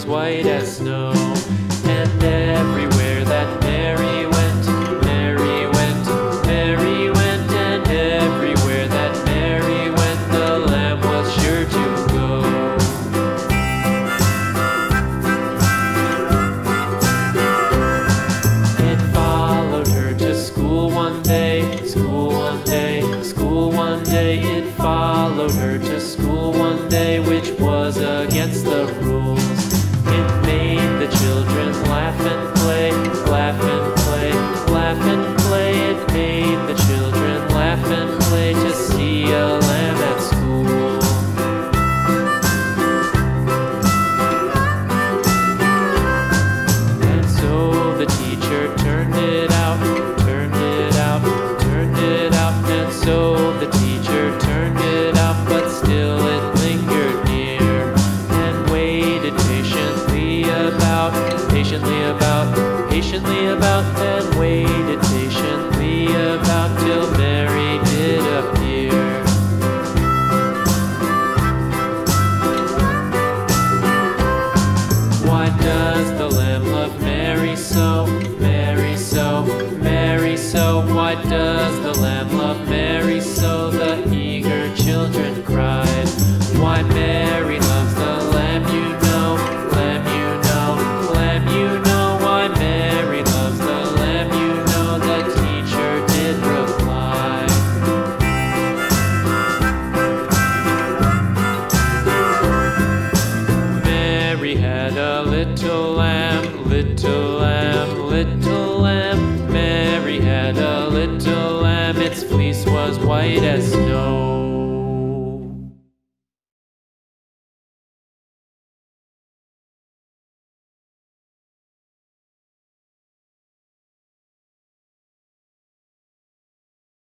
was white as snow. And everywhere that Mary went, Mary went, Mary went, and everywhere that Mary went, the lamb was sure to go. It followed her to school one day, school one day, school one day. It followed her to school one day, which was against the rules. It made the children laugh and play, laugh and play, laugh and play. It made the children laugh and play to see a lamb at school. And so the teacher turned it out, turned it out, turned it out. And so the teacher turned it out, but still it lingered near and waited patiently about, patiently about, and waited patiently about till Mary did appear. Why does the lamb love Mary so, Mary so, Mary so? Why does the lamb love Mary so? The eager children cried. Why Mary loves the lamb, you know, lamb, you know, lamb, you know. Why Mary loves the lamb, you know, the teacher did reply. Mary had a little lamb, little lamb, little lamb. Mary had a little lamb, its fleece was white as snow.